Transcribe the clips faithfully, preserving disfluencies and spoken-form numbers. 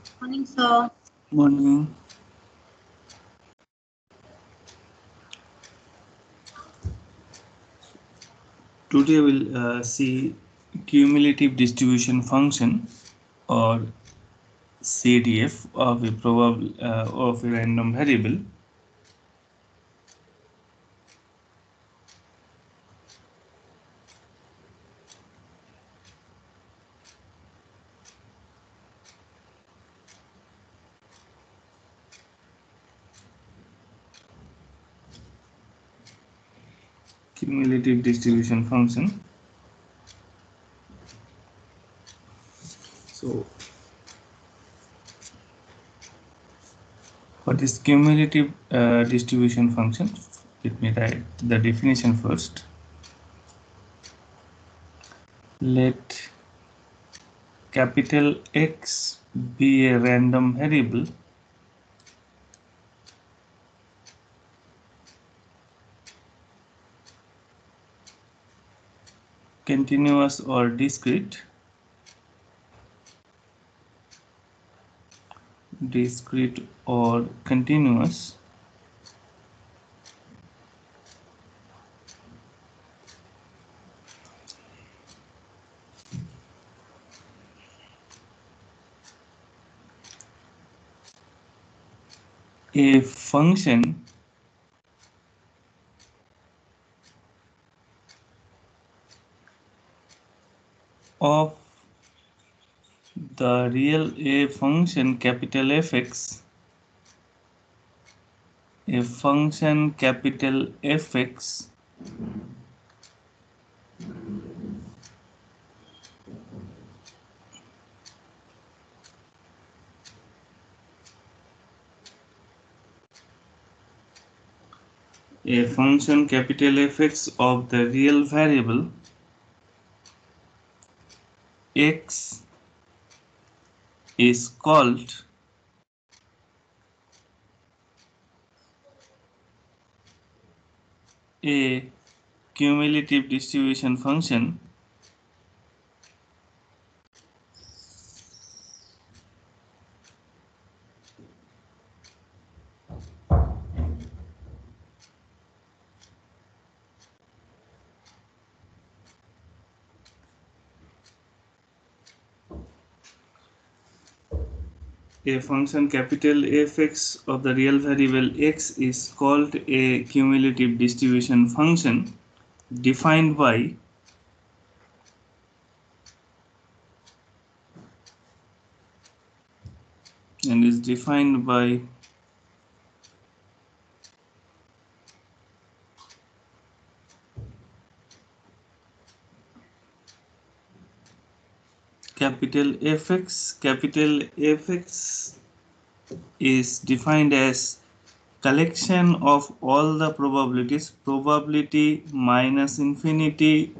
Morning, sir. Morning. Today we'll uh, see cumulative distribution function or C D F of a probable uh, of a random variable. Cumulative distribution function. So, what is cumulative uh, distribution function? Let me write the definition first. Let capital X be a random variable continuous or discrete discrete or continuous a function of the real a function capital Fx, a function capital Fx a function capital Fx of the real variable x is called a cumulative distribution function a function capital Fx of the real variable x is called a cumulative distribution function defined by and is defined by capital Fx. Capital Fx is defined as collection of all the probabilities, probability minus infinity,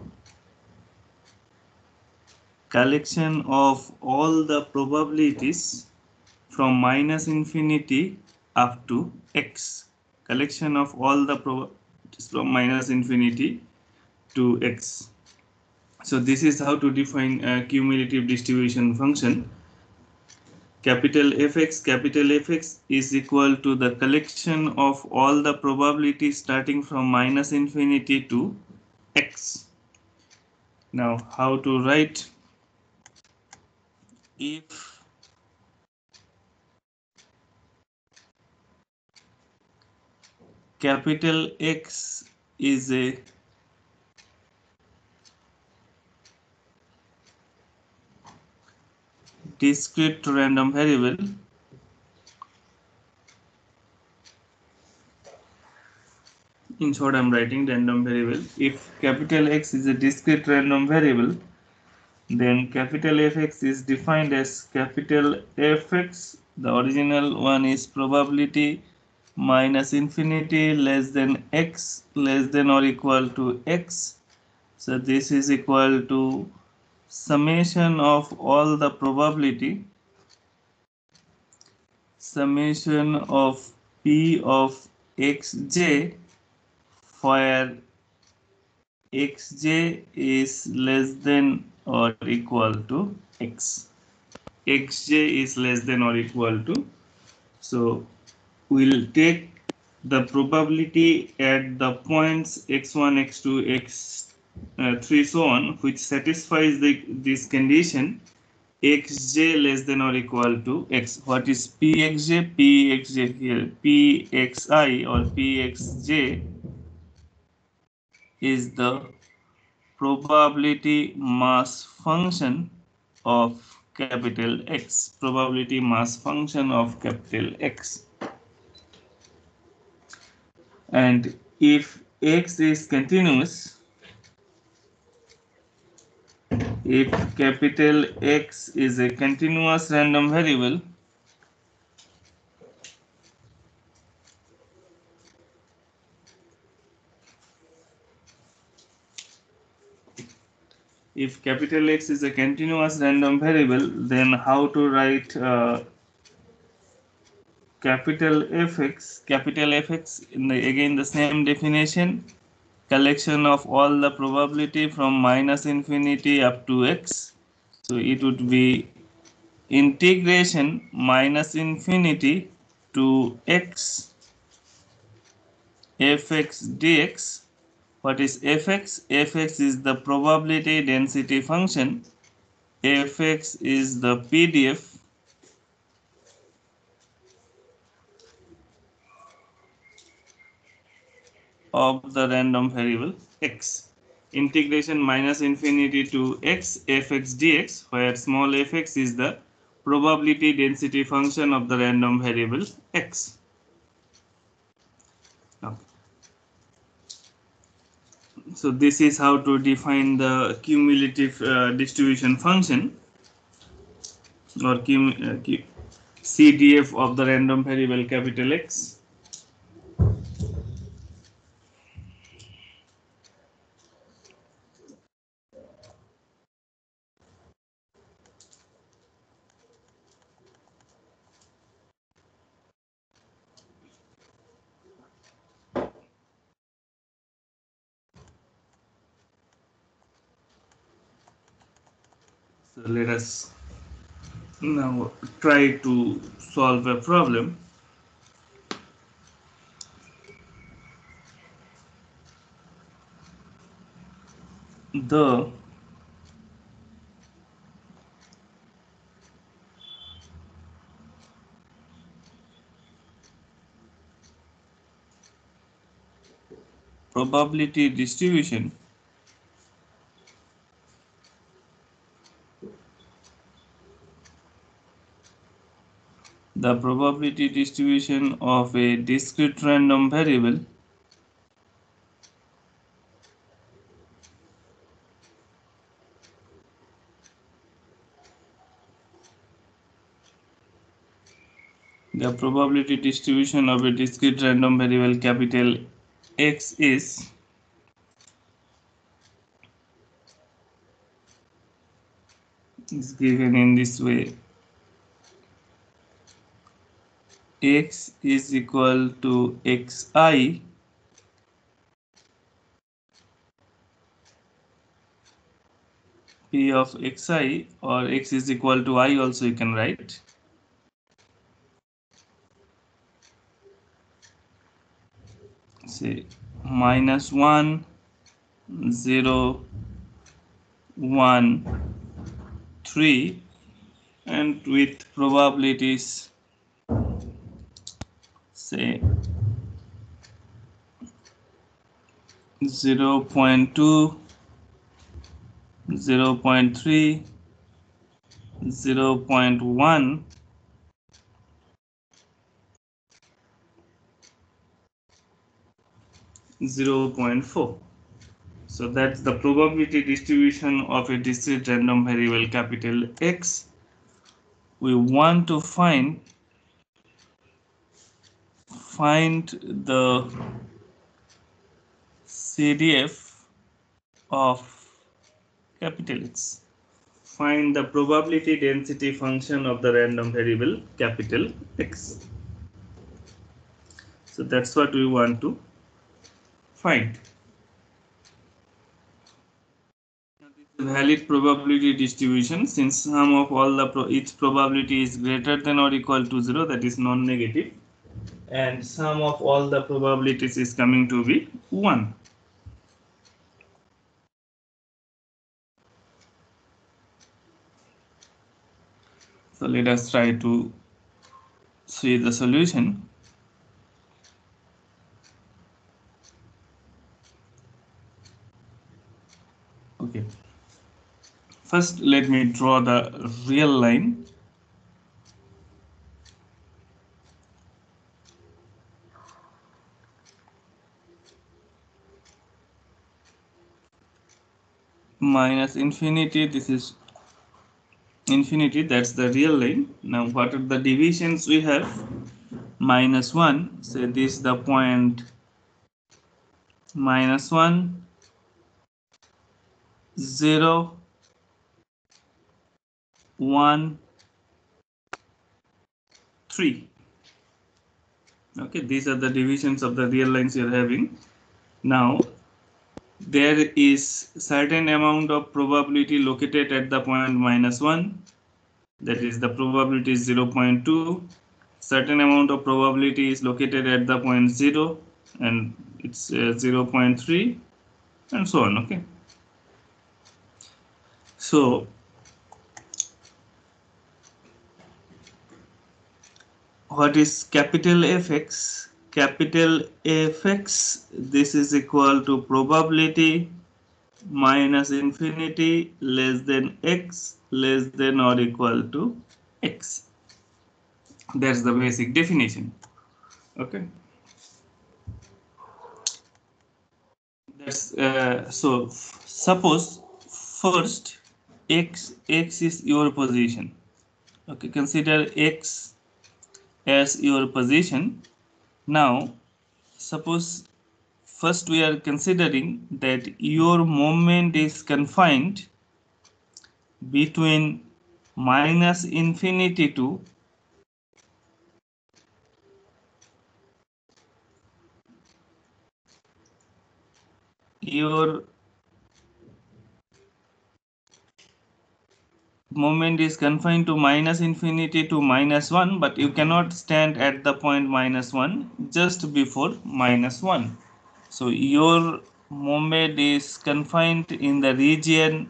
collection of all the probabilities from minus infinity up to x, collection of all the probabilities from minus infinity to x. So this is how to define a cumulative distribution function. Capital Fx, capital Fx is equal to the collection of all the probabilities starting from minus infinity to x. Now, how to write? If capital X is a discrete random variable, in short I'm writing random variable. If capital X is a discrete random variable, then capital Fx is defined as capital Fx, the original one is probability minus infinity less than x less than or equal to x. So this is equal to summation of all the probability, summation of p of xj, where xj is less than or equal to x. xj is less than or equal to. So we'll take the probability at the points x one, x two, x three, so on, which satisfies the this condition xj less than or equal to x. What is pxj? Pxj here, pxi or pxj is the probability mass function of capital X. Probability mass function of capital X. And if X is continuous, if capital X is a continuous random variable, if capital X is a continuous random variable, then how to write uh, capital Fx? Capital Fx, in the, again the same definition, collection of all the probability from minus infinity up to x. So it would be integration minus infinity to x fx dx. What is fx? Fx is the probability density function. Fx is the P D F of the random variable x. Integration minus infinity to x fx dx, where small fx is the probability density function of the random variable x. Okay. So this is how to define the cumulative uh, distribution function or cum uh, C D F of the random variable capital X. So let us now try to solve a problem. The probability distribution the probability distribution of a discrete random variable the probability distribution of a discrete random variable capital X is is given in this way. X is equal to xi p of xi, or x is equal to I also you can write. Say minus one, zero, one, three, and with probabilities say zero point two, zero point three, zero point one, zero point four. So that's the probability distribution of a discrete random variable capital X. We want to find find the C D F of capital X. Find the probability density function of the random variable capital X. So that's what we want to find. valid probability distribution, since sum of all the pro each probability is greater than or equal to zero, that is non-negative, and sum of all the probabilities is coming to be one. So let us try to see the solution. Okay. First, let me draw the real line. Minus infinity, this is infinity, that's the real line. Now, what are the divisions we have? Minus one, say this is the point minus one, zero, one, three. Okay, these are the divisions of the real lines you are having. Now, there is certain amount of probability located at the point minus one, that is the probability is zero point two. Certain amount of probability is located at the point zero, and it's uh, zero point three, and so on. Okay, so what is capital Fx? Capital Fx, this is equal to probability minus infinity less than x less than or equal to x. That's the basic definition. Okay, that's uh, so suppose first x x is your position. Okay, consider x as your position. Now suppose first we are considering that your moment is confined between minus infinity to your moment is confined to minus infinity to minus one, but you cannot stand at the point minus one, just before minus one. So your moment is confined in the region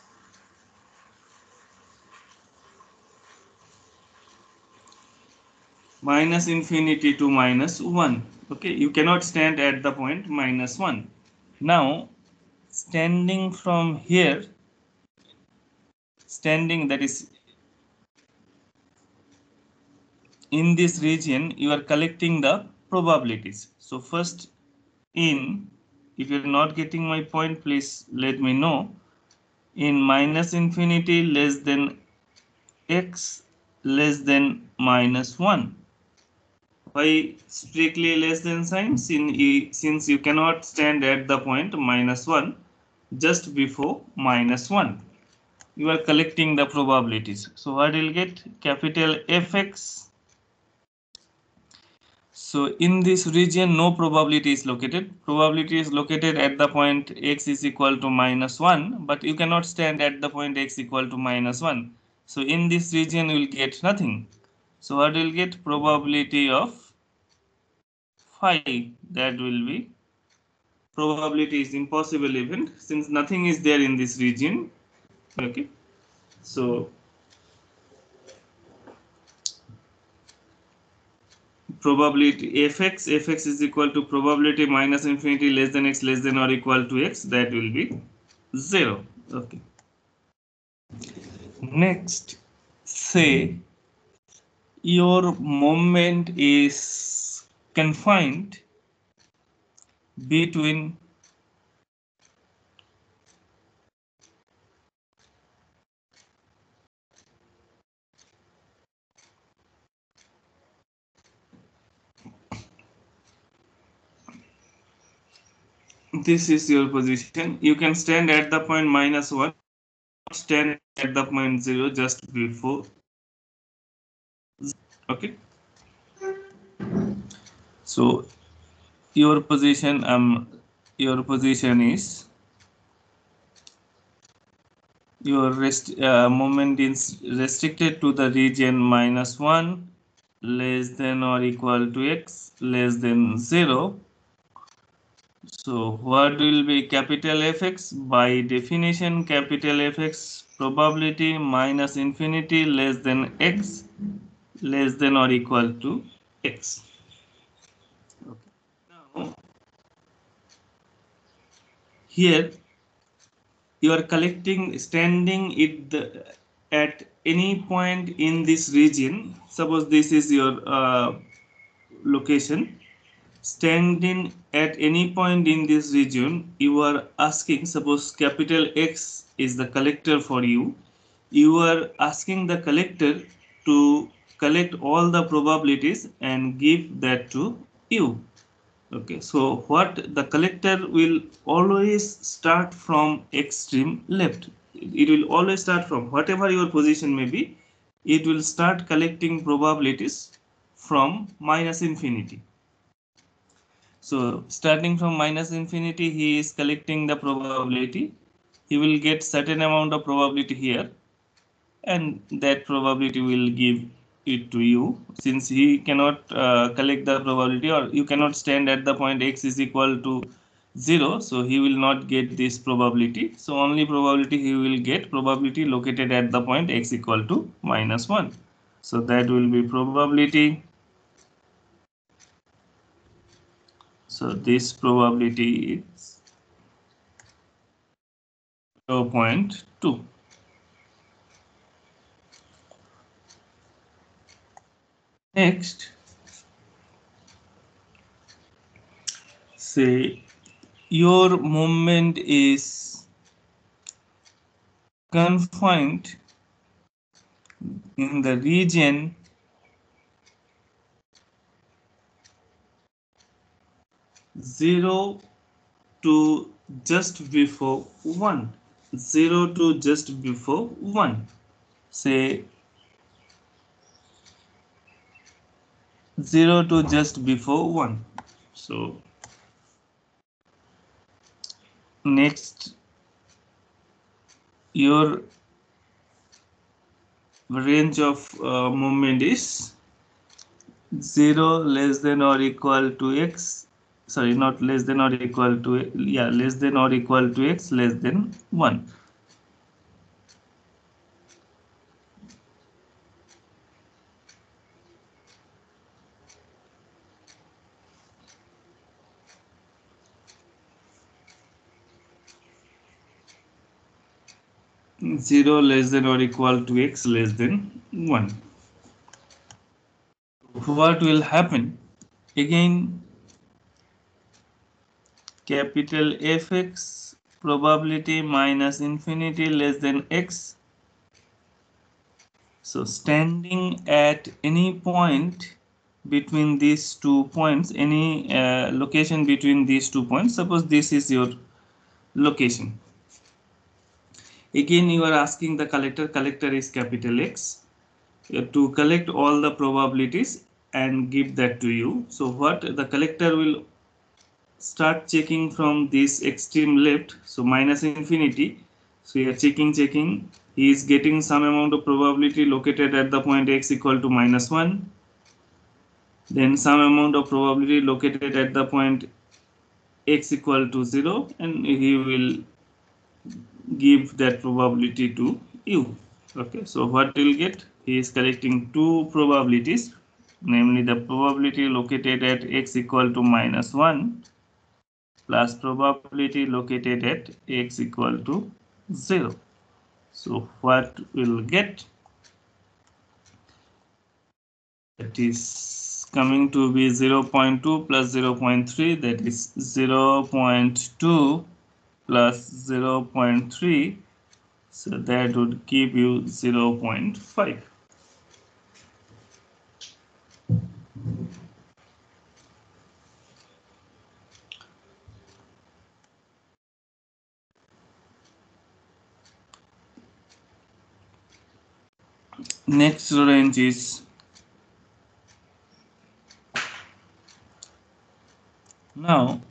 minus infinity to minus one. Okay, you cannot stand at the point minus one. Now, standing from here, standing that is in this region, you are collecting the probabilities. So first in, if you're not getting my point, please let me know. In minus infinity less than x less than minus one. Why strictly less than sign? Since you cannot stand at the point minus one, just before minus one, you are collecting the probabilities. So what will get? Capital Fx. So in this region, no probability is located. Probability is located at the point x is equal to minus one, but you cannot stand at the point x equal to minus one. So in this region, you will get nothing. So what will get? Probability of phi. That will be probability is impossible event, since nothing is there in this region. Okay, so probability fx fx is equal to probability minus infinity less than x less than or equal to x, that will be zero. Okay, next, say your moment is confined between this is your position. You can stand at the point minus one, stand at the point zero, just before. Okay, so your position um your position is your rest, uh, moment is restricted to the region minus one less than or equal to x less than zero. So what will be capital Fx? By definition, capital Fx probability minus infinity less than x less than or equal to x. Okay. Now here you are collecting standing it the, at any point in this region. Suppose this is your uh, location. Standing at any point in this region, you are asking, suppose capital X is the collector for you, you are asking the collector to collect all the probabilities and give that to you. Okay, so what the collector will always start from extreme left. It will always start from whatever your position may be, it will start collecting probabilities from minus infinity. So starting from minus infinity, he is collecting the probability. He will get certain amount of probability here, and that probability will give it to you. Since he cannot uh, collect the probability, or you cannot stand at the point x is equal to zero, so he will not get this probability. So only probability he will get probability located at the point x equal to minus one. So that will be probability. So this probability is zero point two. Next, say your movement is confined in the region zero to just before one. zero to just before one. Say zero to just before one. So next, your range of uh, movement is zero less than or equal to x, sorry, not less than or equal to, yeah, less than or equal to x less than one. zero less than or equal to x less than one. What will happen? Again, capital Fx probability minus infinity less than x. So standing at any point between these two points, any uh, location between these two points, suppose this is your location. Again, you are asking the collector, collector is capital X, uh, to collect all the probabilities and give that to you. So what the collector will start checking from this extreme left, so minus infinity. So you are checking, checking. He is getting some amount of probability located at the point x equal to minus one. Then some amount of probability located at the point x equal to zero, and he will give that probability to you. Okay, so what we'll get? He is collecting two probabilities, namely the probability located at x equal to minus one plus probability located at x equal to zero. So what we'll get? That is coming to be zero point two plus zero point three, that is zero point two plus zero point three, so that would give you zero point five. Next range is now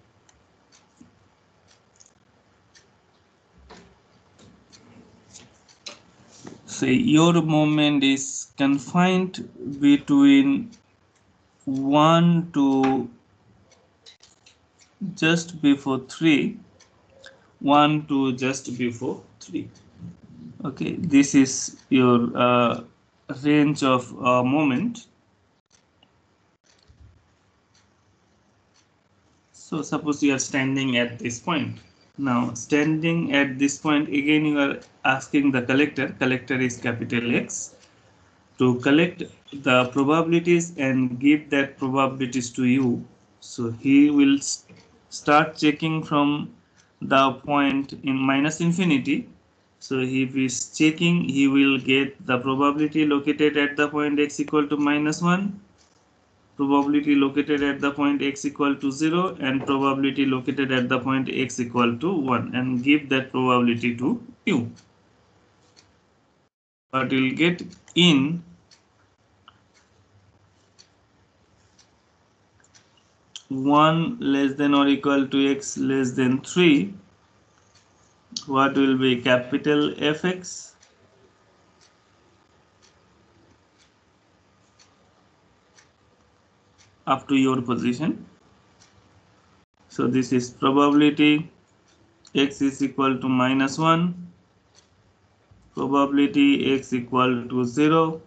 say your moment is confined between one to just before three, one to just before three. Okay, this is your uh, range of uh, moment. So suppose you are standing at this point. Now standing at this point, again you are asking the collector, collector is capital X, to collect the probabilities and give that probabilities to you. So he will start checking from the point in minus infinity. So if he is checking, he will get the probability located at the point x equal to minus one, probability located at the point x equal to zero, and probability located at the point x equal to one, and give that probability to you. But you'll get in one less than or equal to x less than three, what will be capital Fx up to your position. So this is probability x is equal to minus one, probability x equal to zero,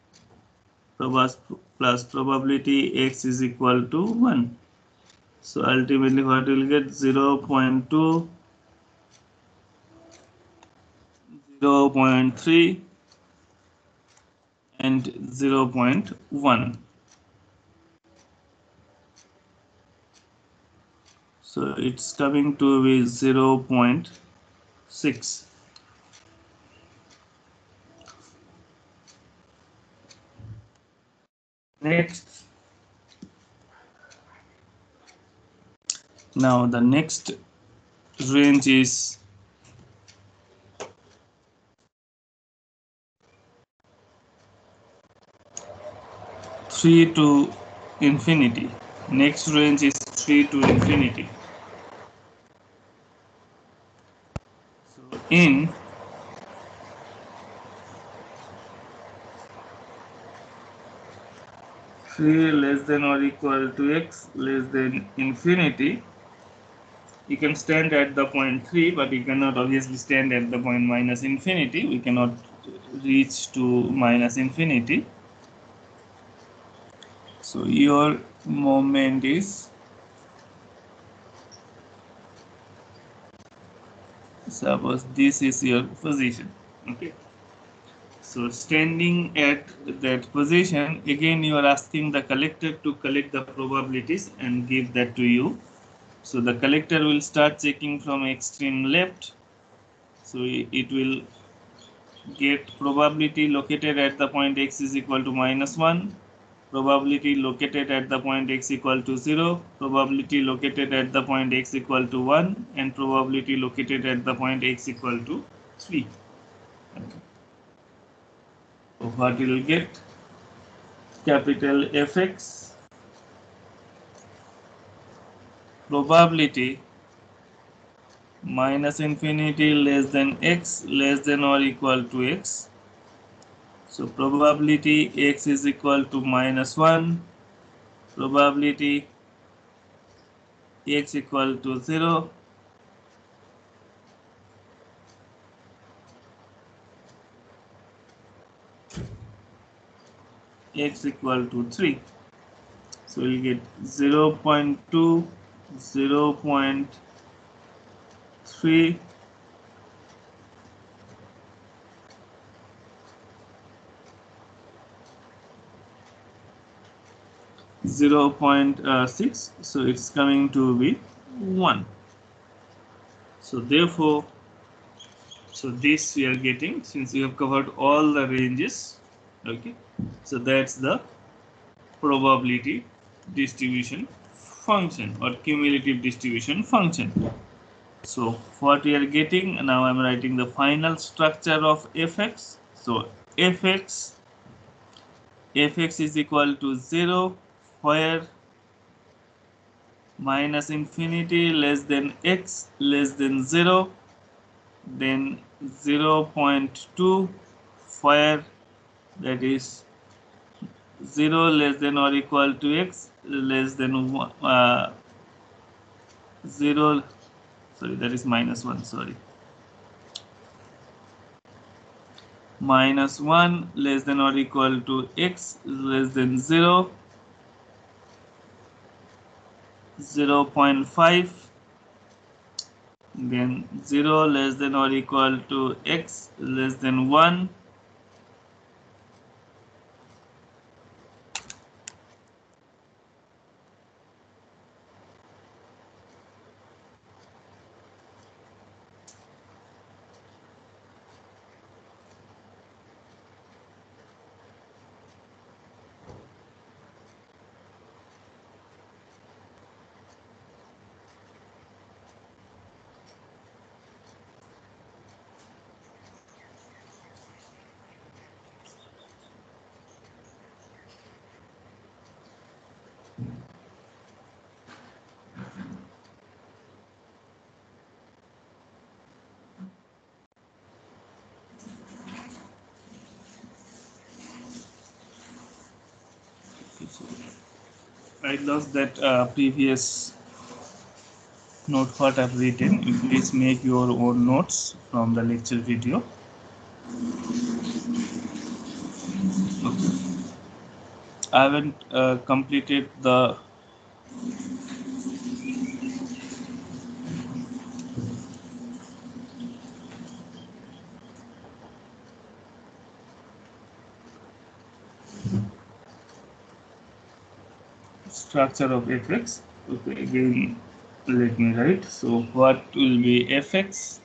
plus probability x is equal to one. So ultimately what will get zero point two, zero point three and zero point one. So it's coming to be zero point six. Next, now the next range is three to infinity. Next range is three to infinity. So in three less than or equal to x less than infinity, you can stand at the point three, but you cannot obviously stand at the point minus infinity. We cannot reach to minus infinity. So your moment is, suppose this is your position. Okay. So standing at that position, again you are asking the collector to collect the probabilities and give that to you. So the collector will start checking from extreme left. So it will get probability located at the point x is equal to minus one, probability located at the point x equal to zero, probability located at the point x equal to one, and probability located at the point x equal to three. Okay. So what we will get? Capital Fx, probability minus infinity less than x less than or equal to x. So probability x is equal to minus one, probability x equal to zero, x equal to three. So we get zero point two, zero point three, zero point six. So it's coming to be one. So therefore, so this we are getting, since we have covered all the ranges. Okay, so that's the probability distribution function or cumulative distribution function. So what we are getting now, I'm writing the final structure of Fx. So Fx Fx is equal to zero, where minus infinity less than x less than zero, then zero point two, where that is zero less than or equal to x less than uh, zero, sorry, that is minus one, sorry, minus one less than or equal to x less than zero, zero point five, then zero less than or equal to x less than one, I lost that uh, previous note what I've written. You please make your own notes from the lecture video. Okay. I haven't uh, completed the structure of fx. Okay, again let me write. So what will be fx?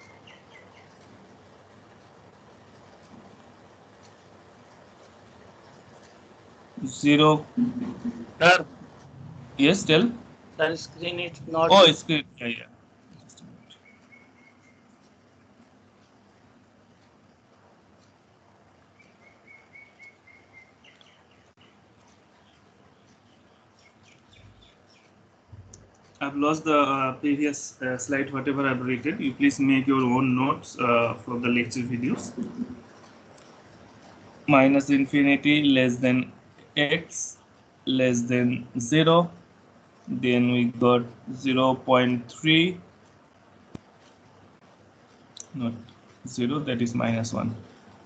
Zero. Sir, Yes, tell. the screen is not. Oh, screen. Yeah, yeah. Just a minute. I've lost the uh, previous uh, slide, whatever I've written. You please make your own notes uh, from the lecture videos. Minus infinity less than x less than zero. Then we got zero point three, not zero, that is minus one.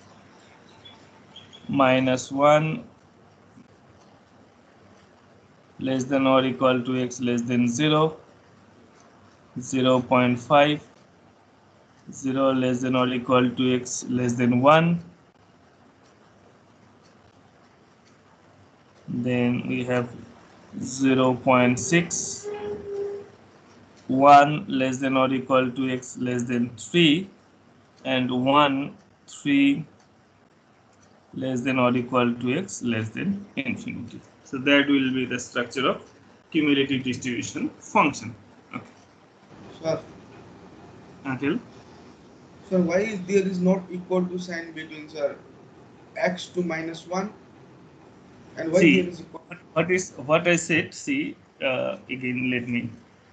Minus one less than or equal to x less than zero, zero point five, zero less than or equal to x less than one. Then we have zero point six, one less than or equal to x less than three, and one, three less than or equal to x less than infinity. So that will be the structure of cumulative distribution function. Okay. Sir, Until sir, why is there is not equal to sign between sir x to minus one and why there see is equal? what is what I said. See uh, again, let me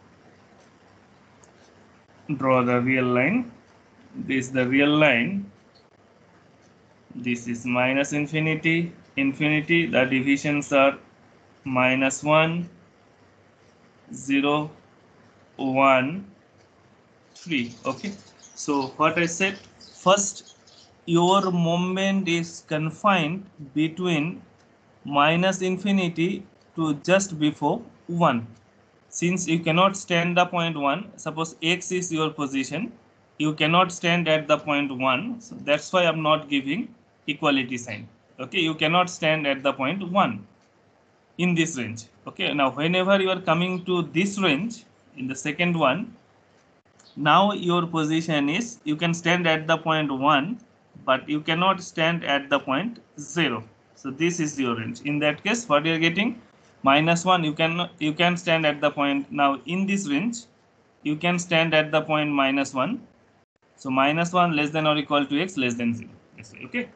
draw the real line. This is the real line. This is minus infinity, infinity. The divisions are minus one, zero, one, three. Okay. So what I said, first your moment is confined between minus infinity to just before one. Since you cannot stand the point one, suppose x is your position, you cannot stand at the point one. So that's why I'm not giving equality sign. Okay, you cannot stand at the point one in this range. Okay, now whenever you are coming to this range in the second one, now your position is you can stand at the point one, but you cannot stand at the point zero. So this is your range. In that case, what you are getting, minus one, you can you can stand at the point. Now in this range, you can stand at the point minus one. So minus one less than or equal to x less than zero. Okay.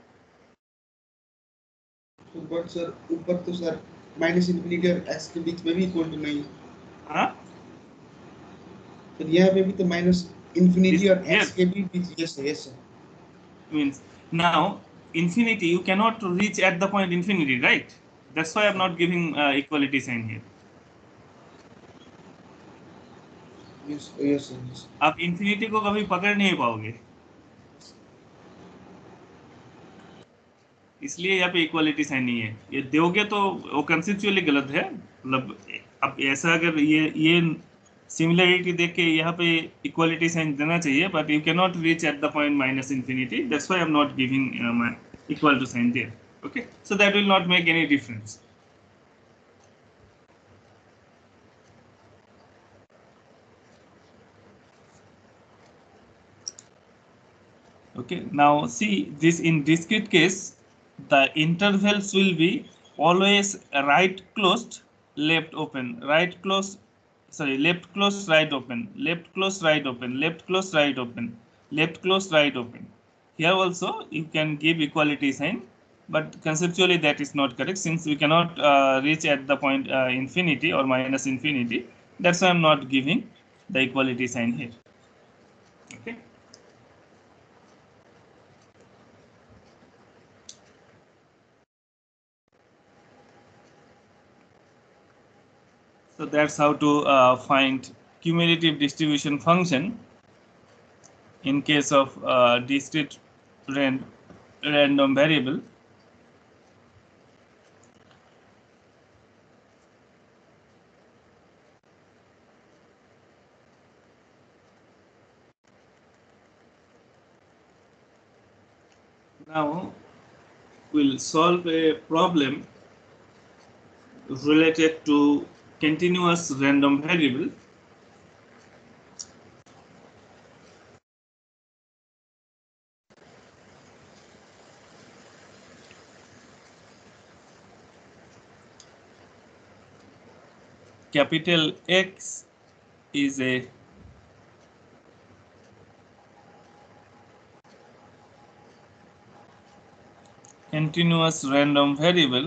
So but sir ऊपर तो sir minus infinity और x के बीच में भी equal to नहीं. हाँ. तो यहाँ पे भी तो minus infinity This, और x yes. के भी बीच yes sir yes sir. Means now infinity, you cannot reach at the point infinity, right? That's why I'm not giving uh, equality sign here. Yes, yes, yes. आप infinity को कभी पकड़ नहीं पाओगे, इसलिए यहाँ पे इक्वालिटी साइन नहीं है. ये दोगे तो वो कंसेप्चुअली गलत है. मतलब अब ऐसा अगर ये ये सिमिलरिटी देख के यहाँ पे इक्वालिटी साइन देना चाहिए, but you can not reach at the point minus infinity. That's why I am not giving equal to sign there. Okay, so that will not make any difference. Okay, now see this in discrete case, the intervals will be always right closed, left open, right close, sorry, left close, right open, left close, right open, left close, right open, left close, right open. Here also you can give equality sign, but conceptually that is not correct, since we cannot uh, reach at the point uh, infinity or minus infinity. That's why I'm not giving the equality sign here. Okay. So that's how to uh, find cumulative distribution function in case of uh, discrete ran random variable. Now we'll solve a problem related to continuous random variable. Capital X is a continuous random variable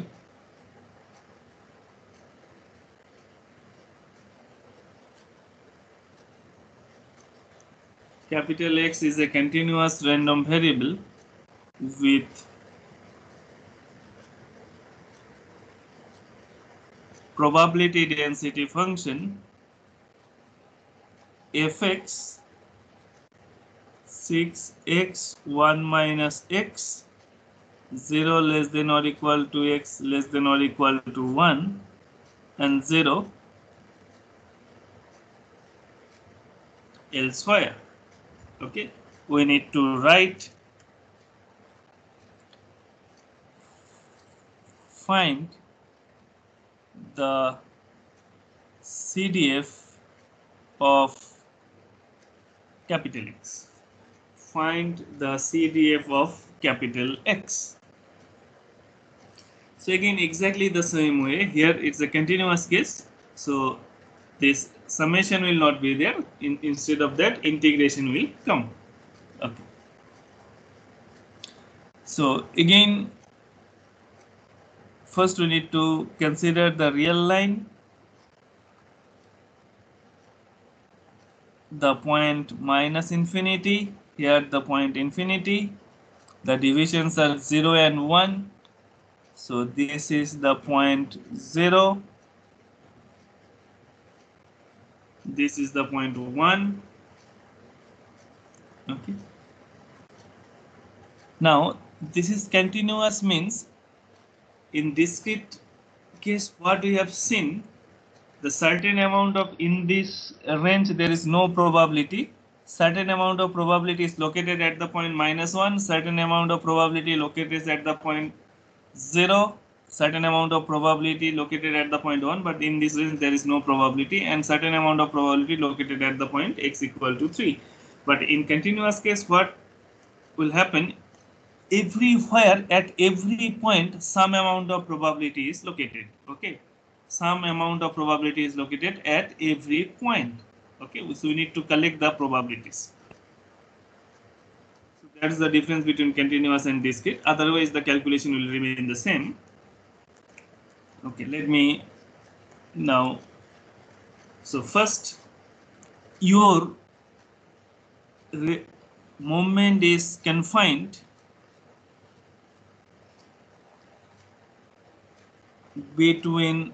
capital X is a continuous random variable with probability density function fx six x one minus x zero less than or equal to x less than or equal to one and zero elsewhere. Okay, we need to write find the C D F of capital X. Find the C D F of capital X. So again, exactly the same way. Here it's a continuous case. So this summation will not be there. In, instead of that, integration will come. Okay. So again, first we need to consider the real line, the point minus infinity, here the point infinity, the divisions are zero and one. So this is the point zero. This is the point one. Okay. Now this is continuous means in discrete case what we have seen, the certain amount of in this range there is no probability. Certain amount of probability is located at the point minus one. Certain amount of probability located at the point zero. Certain amount of probability located at the point one, but in this range there is no probability, and certain amount of probability located at the point x equal to three. But in continuous case, what will happen? Everywhere at every point some amount of probability is located. Okay, some amount of probability is located at every point. Okay, so we need to collect the probabilities. So that is the difference between continuous and discrete. Otherwise the calculation will remain the same. Okay, let me now, so first your moment is confined between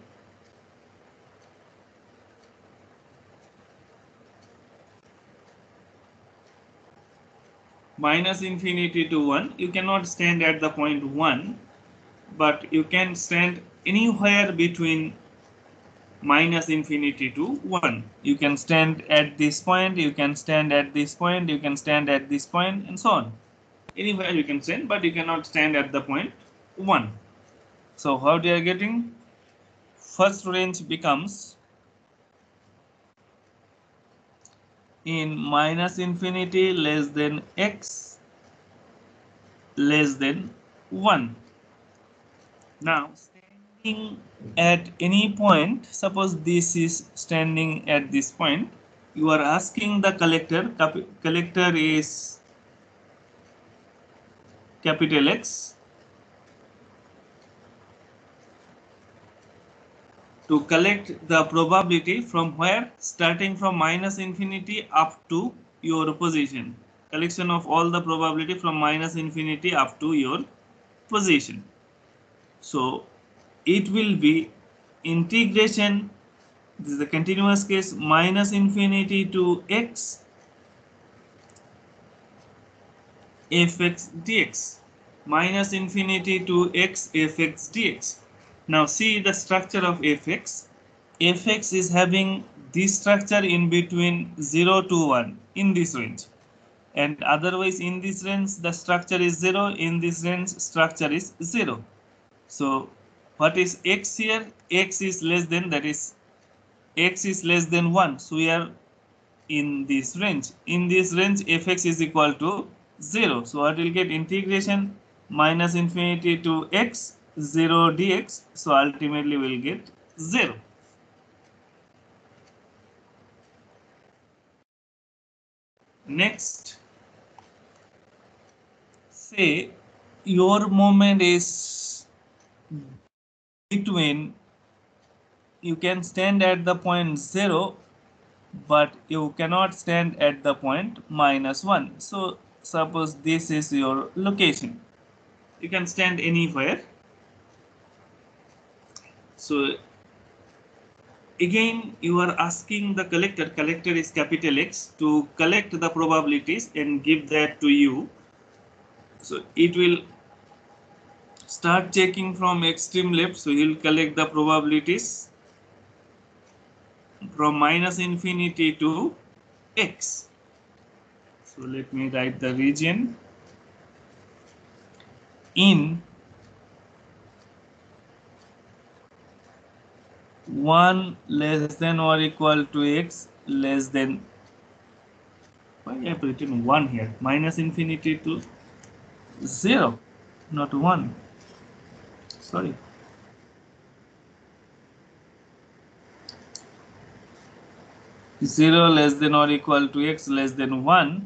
minus infinity to one, you cannot stand at the point one, but you can stand anywhere between minus infinity to one. You can stand at this point, you can stand at this point, you can stand at this point, and so on. Anywhere you can stand, but you cannot stand at the point one. So how they are getting? First range becomes in minus infinity less than x less than one. Now standing at any point, suppose this is standing at this point, you are asking the collector, collector is capital X, to collect the probability from where? Starting from minus infinity up to your position. Collection of all the probability from minus infinity up to your position. So it will be integration, this is a continuous case, minus infinity to x fx dx, minus infinity to x fx dx. Now see the structure of fx. Fx is having this structure in between zero to one in this range, and otherwise in this range the structure is zero, in this range structure is zero. So what is x here? X is less than, that is x is less than one, so we are in this range. In this range fx is equal to zero, so what will get? Integration minus infinity to x zero dx, so ultimately we will get zero. Next, say your moment is between, you can stand at the point zero, but you cannot stand at the point minus one. So suppose this is your location, you can stand anywhere. So again you are asking the collector, collector is capital X, to collect the probabilities and give that to you. So it will start checking from extreme left, so he will collect the probabilities from minus infinity to x. So let me write the region in one less than or equal to x less than, why I have written one here, minus infinity to zero, not one, sorry. zero less than or equal to x less than one,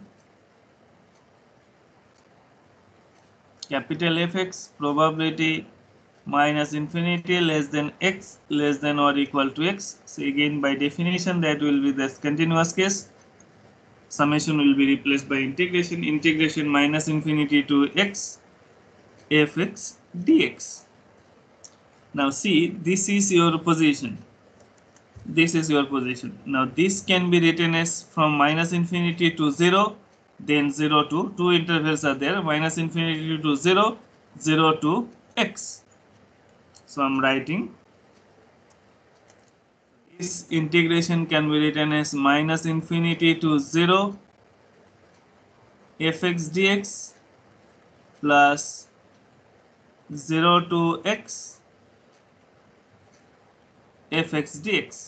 capital Fx, probability minus infinity less than x less than or equal to x. So again by definition that will be this continuous case. Summation will be replaced by integration, integration minus infinity to x fx dx. Now see, this is your position. This is your position. Now this can be written as from minus infinity to zero, then zero to, two intervals are there, minus infinity to zero, zero to x. So I'm writing this integration can be written as minus infinity to zero fx dx plus zero to x fx dx.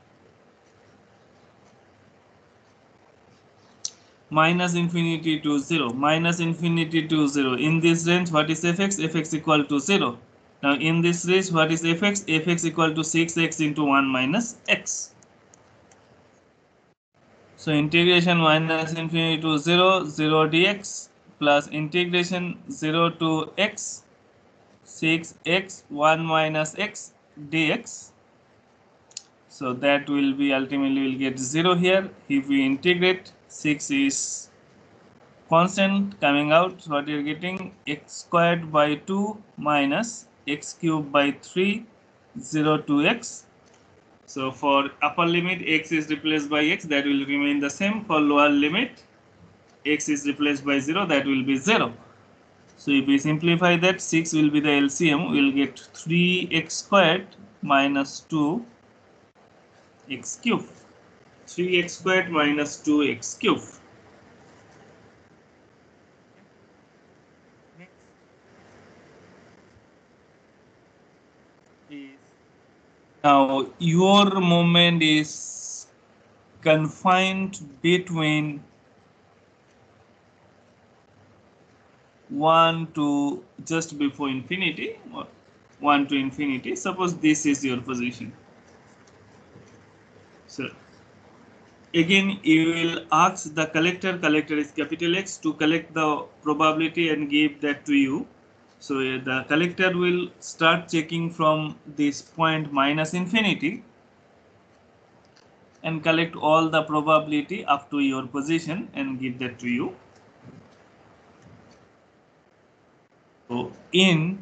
Minus infinity to zero, minus infinity to zero. In this range, what is fx? Fx equal to zero. Now in this range, what is fx? Fx equal to six x into one minus x. So integration minus infinity to zero, zero dx plus integration zero to x, six x, one minus x dx. So that will be ultimately will get zero here. If we integrate, six is constant coming out, so what you're getting, x squared by two minus x cubed by three zero to x. So for upper limit x is replaced by x, that will remain the same. For lower limit x is replaced by zero, that will be zero. So if we simplify that, six will be the L C M. We will get three x squared minus two x cubed. three x squared minus two x cubed. Now your moment is confined between one to just before infinity, or one to infinity. Suppose this is your position. So again you will ask the collector, collector is capital X, to collect the probability and give that to you. So uh, the collector will start checking from this point minus infinity and collect all the probability up to your position and give that to you. So in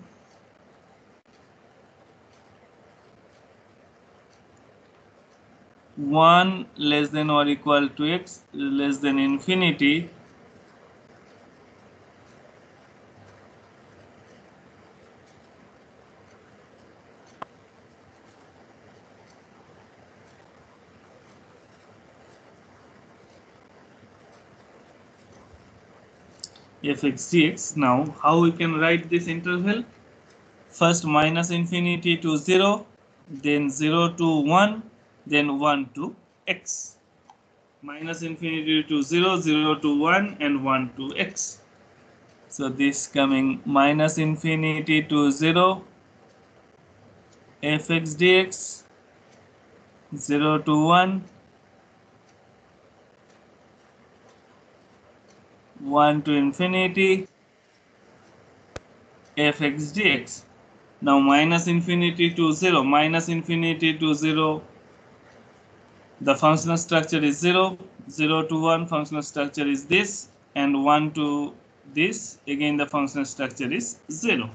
one less than or equal to x less than infinity, fx dx. Now how we can write this interval? First minus infinity to zero, then zero to one, then one to x. Minus infinity to zero, zero to one, and one to x. So this coming minus infinity to zero, fx dx, zero to one, one to infinity, fx dx. Now minus infinity to zero, minus infinity to zero, the functional structure is zero, zero to one, functional structure is this, and one to this, again the functional structure is zero.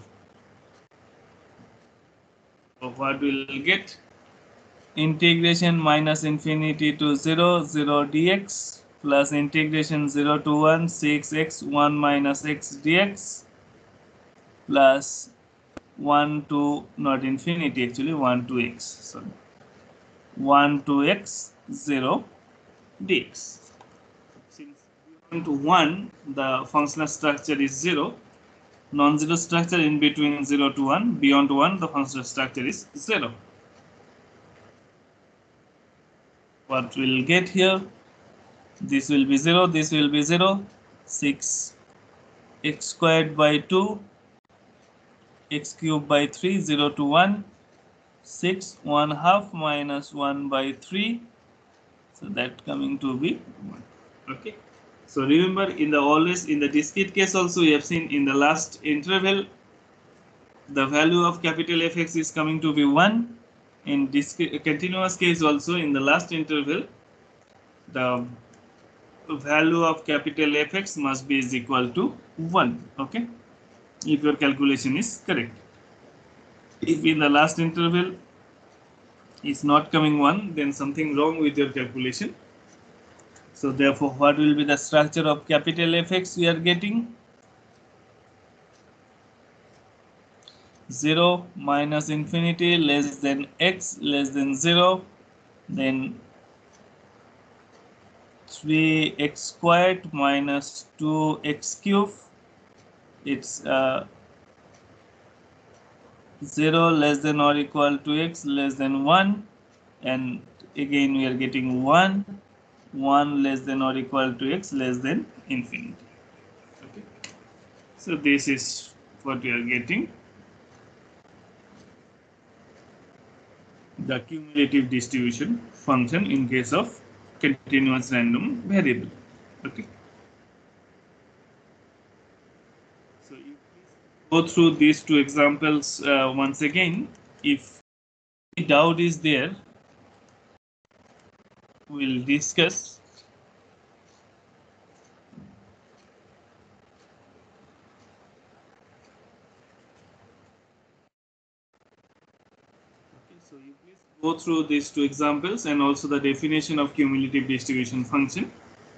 So what we will get? Integration minus infinity to zero, zero dx plus integration zero to one, six x, one minus x dx plus one to, not infinity actually, one to x, sorry, one to x, zero dx. Since beyond one the functional structure is zero, non-zero structure in between zero to one, beyond one the functional structure is zero. What we'll get here? This will be zero, this will be zero, six x squared by two, x cubed by three, zero to one, six, one half minus one by three, so that coming to be one. Okay, so remember, in the always in the discrete case also we have seen in the last interval the value of capital Fx is coming to be one. In discrete continuous case also, in the last interval the value of capital Fx must be is equal to one. Okay, if your calculation is correct. If in the last interval is not coming one, then something wrong with your calculation. So therefore, what will be the structure of capital Fx we are getting? zero minus infinity less than x less than zero, then three x squared minus two x cubed. It's uh, zero less than or equal to x less than one, and again we are getting one, one less than or equal to x less than infinity. Okay, so this is what we are getting, the cumulative distribution function in case of continuous random variable. Okay, so you please go through these two examples uh, once again. If any doubt is there, we'll discuss. So you please go through these two examples and also the definition of cumulative distribution function.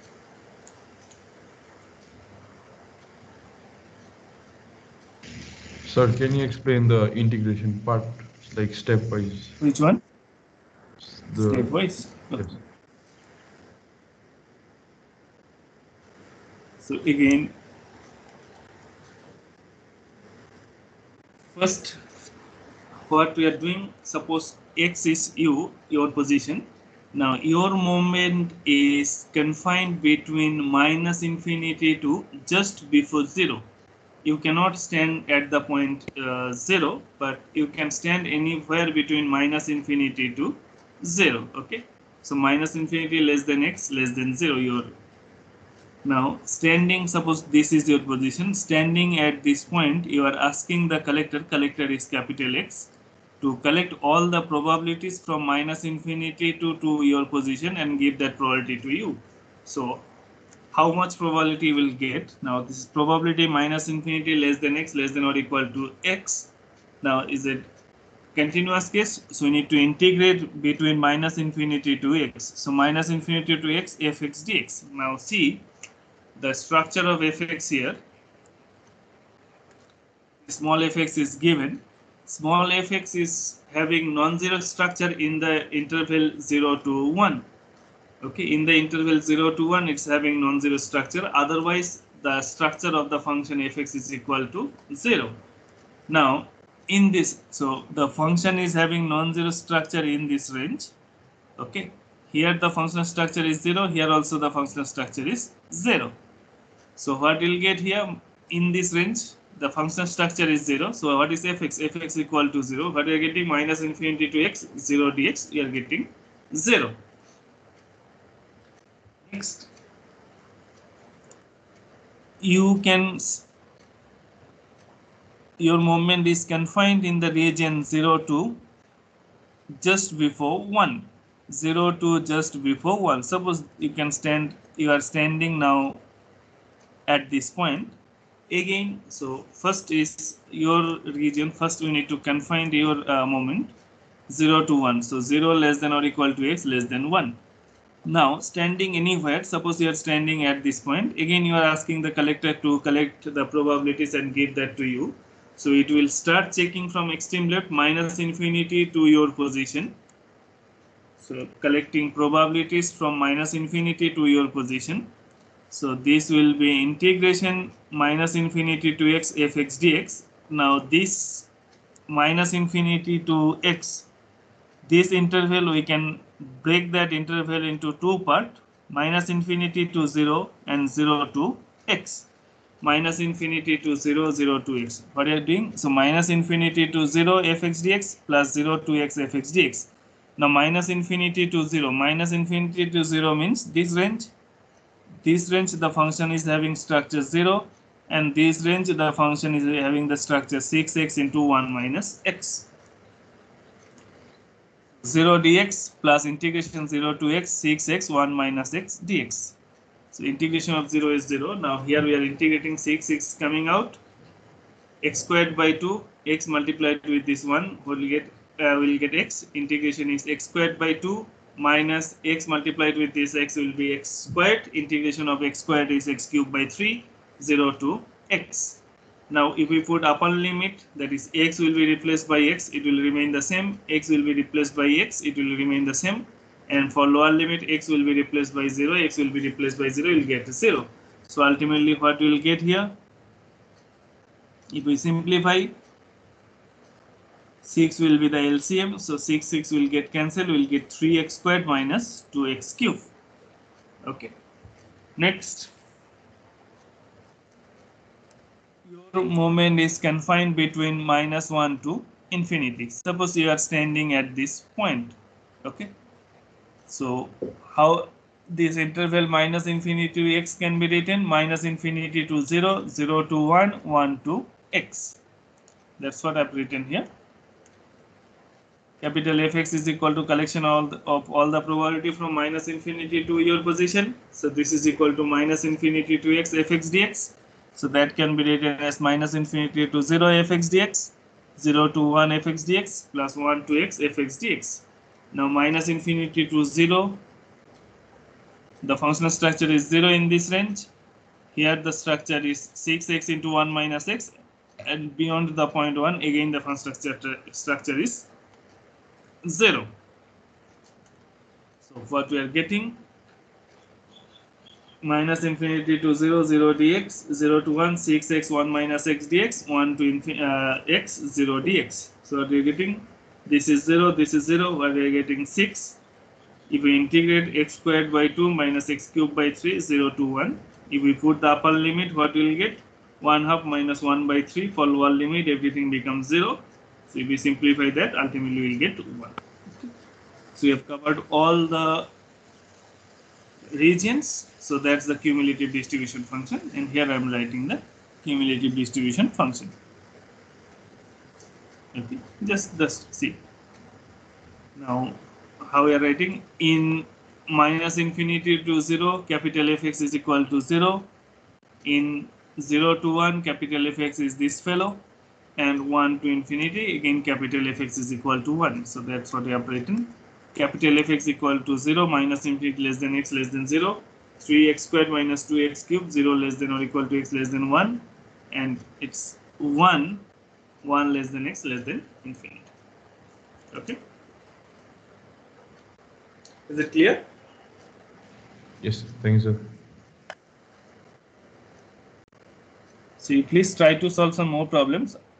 Sir, can you explain the integration part, like stepwise? Which one? The Stepwise. yes. So again, first what we are doing, suppose x is u, your position. Now your moment is confined between minus infinity to just before zero. You cannot stand at the point uh, zero, but you can stand anywhere between minus infinity to zero. Okay, so minus infinity less than x less than zero. Your now standing, suppose this is your position, standing at this point, you are asking the collector, collector is capital X, to collect all the probabilities from minus infinity to, to your position and give that probability to you. So how much probability you will get? Now this is probability minus infinity less than x less than or equal to x. Now is it continuous case? So we need to integrate between minus infinity to x. So minus infinity to x, fx dx. Now see the structure of fx here. Small fx is given. Small fx is having non-zero structure in the interval zero to one. Okay, in the interval zero to one, it's having non-zero structure. Otherwise, the structure of the function fx is equal to zero. Now, in this, so the function is having non-zero structure in this range. Okay, here the functional structure is zero. Here also the functional structure is zero. So what we'll get here in this range, the functional structure is zero. So what is fx? Fx equal to zero. What we are getting? Minus infinity to x, zero dx. We are getting zero. Next, you can, your moment is confined in the region zero to just before one. zero to just before one. Suppose you can stand, you are standing now at this point. Again, so first is your region, first we need to confine your uh, moment zero to one. So zero less than or equal to x less than one. Now standing anywhere, suppose you are standing at this point, again you are asking the collector to collect the probabilities and give that to you. So it will start checking from extreme left minus infinity to your position. So collecting probabilities from minus infinity to your position. So this will be integration minus infinity to x fx dx. Now this minus infinity to x, this interval we can break that interval into two parts, minus infinity to zero and zero to x. Minus infinity to zero, zero to x. What are you doing? So minus infinity to zero fx dx plus zero to x fx dx. Now minus infinity to zero, minus infinity to zero means this range. This range the function is having structure zero, and this range the function is having the structure six x into one minus x. zero dx plus integration zero to x, six x, one minus x dx. So integration of zero is zero. Now here we are integrating six, six coming out. X squared by two, x multiplied with this one will get uh, will get x. Integration is x squared by two minus x multiplied with this x will be x squared. Integration of x squared is x cubed by three, zero to x. Now if we put upper limit, that is x will be replaced by x, it will remain the same. X will be replaced by x, it will remain the same. And for lower limit, x will be replaced by zero, x will be replaced by zero, you will get zero. So ultimately what we will get here, if we simplify, six will be the L C M, so six, six will get cancelled, we will get three x squared minus two x cubed. Okay. Next, your moment is confined between minus one to infinity. Suppose you are standing at this point. Okay. So how this interval minus infinity to x can be written? Minus infinity to zero, zero to one, one to x. That's what I've written here. Capital Fx is equal to collection of, the, of all the probability from minus infinity to your position. So this is equal to minus infinity to x fx dx. So that can be written as minus infinity to zero fx dx. zero to one fx dx plus one to x fx dx. Now minus infinity to zero, the functional structure is zero in this range. Here the structure is six x into one minus x, and beyond the point one, again the function structure, structure is zero. So what we are getting, minus infinity to zero, zero dx, zero to one, six x, one minus x dx, one to uh, x, zero dx. So what we are getting, this is zero, this is zero, what we are getting six. If we integrate x squared by two minus x cubed by three, zero to one. If we put the upper limit, what we will get? one half minus one by three. For lower limit, everything becomes zero. So if we simplify that, ultimately we will get one. So we have covered all the regions. So that's the cumulative distribution function. And here I am writing the cumulative distribution function. Okay, just, just see. Now, how we are writing? In minus infinity to zero, capital Fx is equal to zero. In zero to one, capital Fx is this fellow. And one to infinity, again capital Fx is equal to one. So that's what we have written. Capital Fx equal to zero, minus infinity less than x less than zero. three x squared minus two x cubed, zero less than or equal to x less than one. And it's one, one less than x less than infinity. Okay. Is it clear? Yes, thank you, sir. So you please try to solve some more problems.